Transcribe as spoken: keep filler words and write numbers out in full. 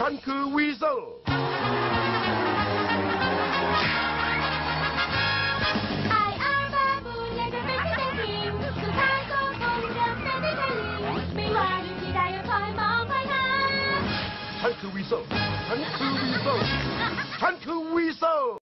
ฉันคือวีเซลฉันคือวีเซลฉันคือวีเซลฉันคือวีเซล